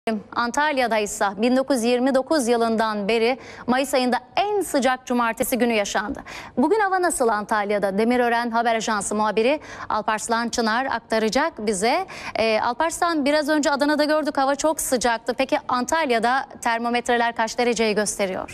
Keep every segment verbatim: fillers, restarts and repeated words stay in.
Antalya'da ise bin dokuz yüz yirmi dokuz yılından beri Mayıs ayında en sıcak cumartesi günü yaşandı. Bugün hava nasıl Antalya'da? Demirören Haber Ajansı muhabiri Alparslan Çınar aktaracak bize. Ee, Alparslan, biraz önce Adana'da gördük, hava çok sıcaktı. Peki Antalya'da termometreler kaç dereceyi gösteriyor?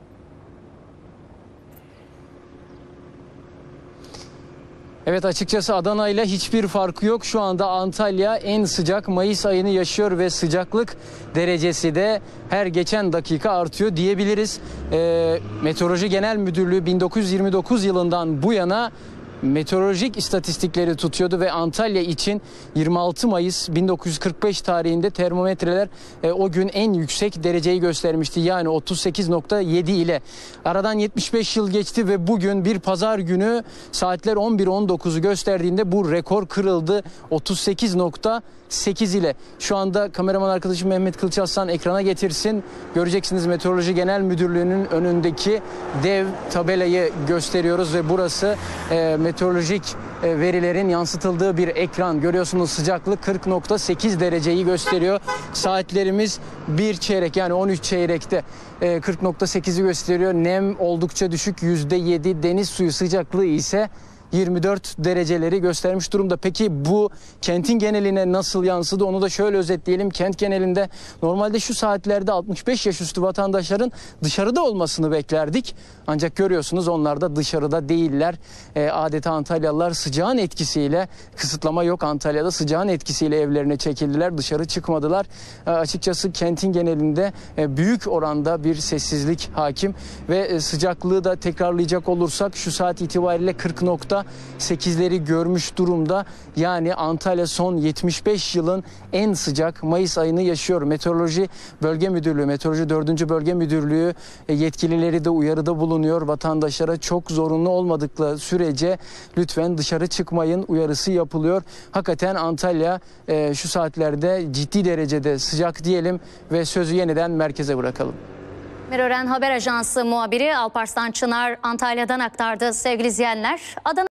Evet, açıkçası Adana ile hiçbir farkı yok. Şu anda Antalya en sıcak Mayıs ayını yaşıyor ve sıcaklık derecesi de her geçen dakika artıyor diyebiliriz. E, Meteoroloji Genel Müdürlüğü bin dokuz yüz yirmi dokuz yılından bu yana meteorolojik istatistikleri tutuyordu ve Antalya için yirmi altı Mayıs bin dokuz yüz kırk beş tarihinde termometreler e, o gün en yüksek dereceyi göstermişti. Yani otuz sekiz nokta yedi ile. Aradan yetmiş beş yıl geçti ve bugün bir pazar günü saatler on bir on dokuzu gösterdiğinde bu rekor kırıldı. otuz sekiz nokta sekiz ile. Şu anda kameraman arkadaşım Mehmet Kılıçaslan ekrana getirsin. Göreceksiniz, Meteoroloji Genel Müdürlüğü'nün önündeki dev tabelayı gösteriyoruz ve burası e, meteorolojik e, verilerin yansıtıldığı bir ekran. Görüyorsunuz, sıcaklık kırk nokta sekiz dereceyi gösteriyor. Saatlerimiz bir çeyrek, yani on üç çeyrekte e, kırk nokta sekizi gösteriyor. Nem oldukça düşük, yüzde yedi. Deniz suyu sıcaklığı ise yirmi dört dereceleri göstermiş durumda. Peki bu kentin geneline nasıl yansıdı, onu da şöyle özetleyelim. Kent genelinde normalde şu saatlerde altmış beş yaş üstü vatandaşların dışarıda olmasını beklerdik. Ancak görüyorsunuz, onlar da dışarıda değiller. E, adeta Antalyalılar sıcağın etkisiyle, kısıtlama yok Antalya'da, sıcağın etkisiyle evlerine çekildiler. Dışarı çıkmadılar. E, açıkçası kentin genelinde e, büyük oranda bir sessizlik hakim ve e, sıcaklığı da tekrarlayacak olursak şu saat itibariyle kırk nokta sekizleri görmüş durumda. Yani Antalya son yetmiş beş yılın en sıcak Mayıs ayını yaşıyor. Meteoroloji Bölge Müdürlüğü, Meteoroloji dördüncü Bölge Müdürlüğü yetkilileri de uyarıda bulunuyor. Vatandaşlara çok zorunlu olmadıkları sürece lütfen dışarı çıkmayın uyarısı yapılıyor. Hakikaten Antalya e, şu saatlerde ciddi derecede sıcak diyelim ve sözü yeniden merkeze bırakalım. Demirören Haber Ajansı muhabiri Alparslan Çınar Antalya'dan aktardı sevgili izleyenler. Adana